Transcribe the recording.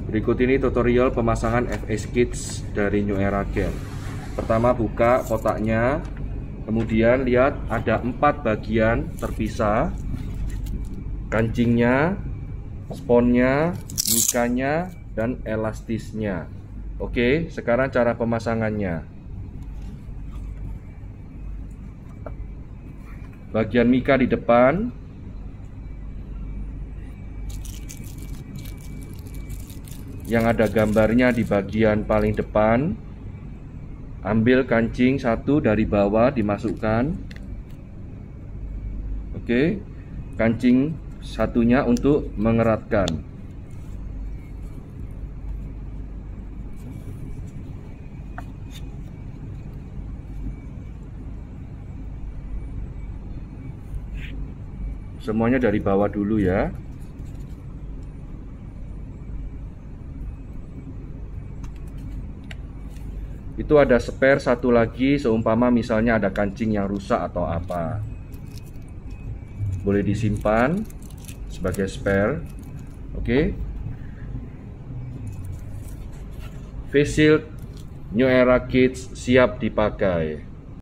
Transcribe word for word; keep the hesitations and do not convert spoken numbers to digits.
Berikut ini tutorial pemasangan F S Kits dari New Era Gear. Pertama, buka kotaknya. Kemudian lihat ada empat bagian terpisah. Kancingnya, sponnya, mikanya, dan elastisnya. Oke, sekarang cara pemasangannya. Bagian mika di depan, yang ada gambarnya di bagian paling depan. Ambil kancing satu dari bawah, dimasukkan. Oke, kancing satunya untuk mengeratkan. Semuanya dari bawah dulu ya. Itu ada spare satu lagi, seumpama misalnya ada kancing yang rusak atau apa. Boleh disimpan sebagai spare. Oke. Face shield New Era Kits siap dipakai.